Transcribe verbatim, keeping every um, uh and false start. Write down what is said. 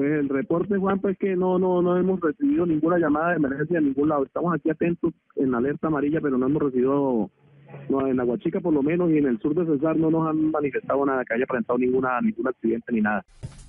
Pues el reporte, Juan, pues que no no no hemos recibido ninguna llamada de emergencia de ningún lado. Estamos aquí atentos en alerta amarilla, pero no hemos recibido, no, en Aguachica por lo menos, y en el sur de Cesar no nos han manifestado nada, que haya presentado ninguna ningún accidente ni nada.